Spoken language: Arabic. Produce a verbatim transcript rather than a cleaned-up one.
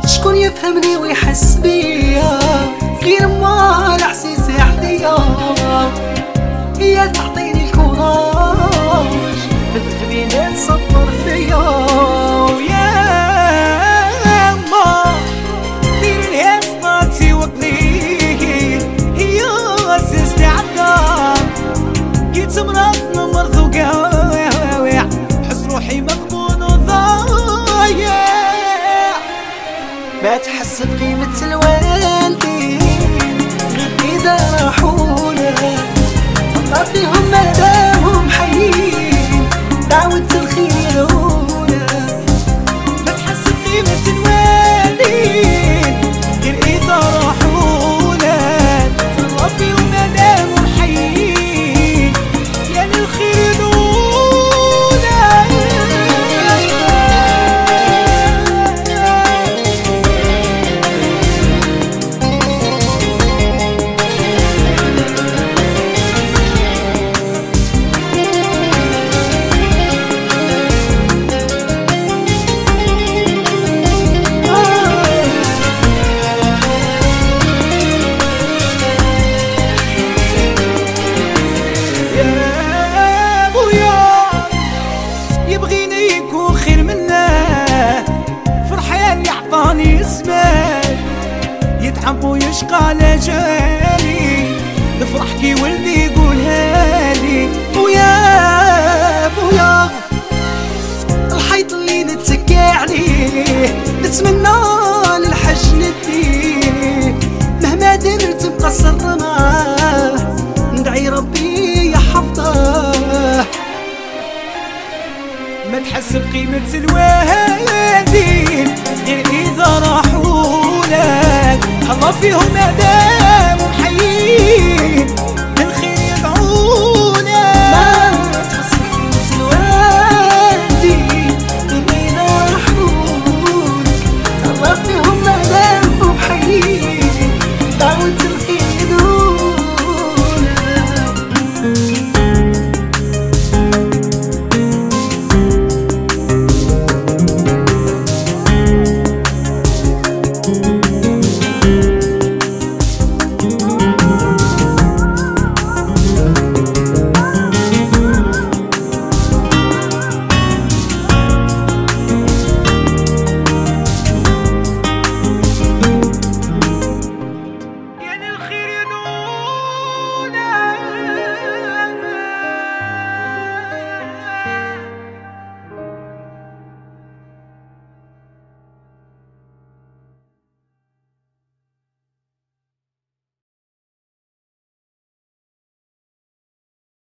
شكون يفهمني ويحس بيا غير ما العسيس عليا؟ هي تعطيني الكوراج بتخليني نصبر فيا. ويا ما دير الهيصناتي وطني هي سيستي عالدار. جيت مرضنا مرضوقة حس روحي مغبون وضايع. ما تحس بقيمة الوالدين غير إذا راحونا، طلع فيهم مادامهم حيين دعوة الخير يدعونا. ما تحس بقيمة الوالدين غير إذا راحونا، طلع فيهم مادامهم حيين يعني الخير يدعونا. يتعب ويشقى على جالي نفرح كي ولدي يقولها لي. ويا بويا الحيط اللي نتكي عليه نتمنى للحج نديه، مهما درت مقصر معاه ندعي ربي يحفظه. ما تحس بقيمة الوالدين غير إذا راحوا لك الله فيهم أداء.